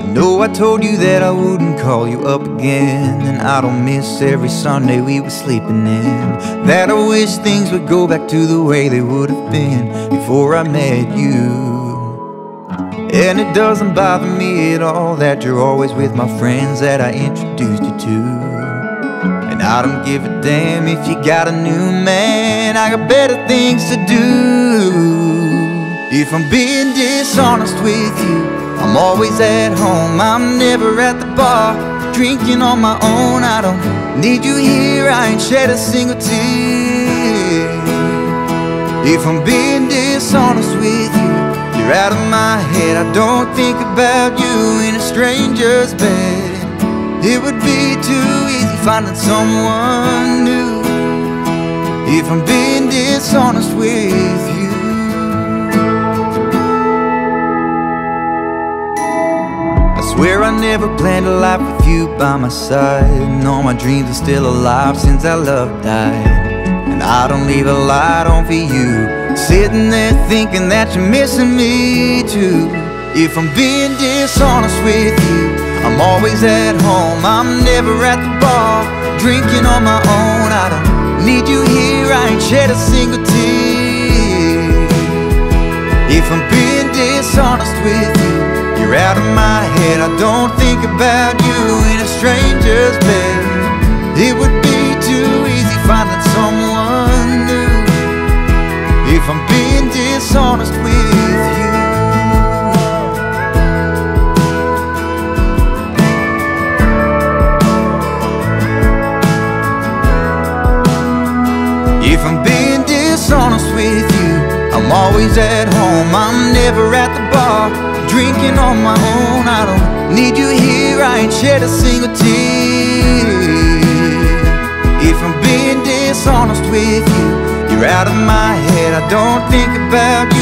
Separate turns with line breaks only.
know I told you that I wouldn't call you up again, and I don't miss every Sunday we were sleeping in. That I wish things would go back to the way they would have been before I met you. And it doesn't bother me at all that you're always with my friends that I introduced you to. And I don't give a damn if you got a new man, I got better things to do. If I'm being dishonest with you, I'm always at home, I'm never at the bar, drinking on my own. I don't need you here, I ain't shed a single tear. If I'm being dishonest with you, you're out of my head. I don't think about you in a stranger's bed. It would be too easy finding someone new. If I'm being dishonest with you, I swear I never planned a life with you by my side, and all my dreams are still alive since our love died. And I don't leave a light on for you, sitting there thinking that you're missing me too. If I'm being dishonest with you, I'm always at home, I'm never at the bar, drinking on my own. I don't need you here, I ain't shed a single tear. If I'm being dishonest with you, you're out of my head. I don't think about you in a stranger's bed. It would be too easy finding someone new. If I'm being dishonest with you, if I'm being dishonest with you, I'm always at home, I'm never at the bar, drinking on my own. I don't need you here, I ain't shed a single tear. If I'm being dishonest with you, you're out of my head. I don't think about you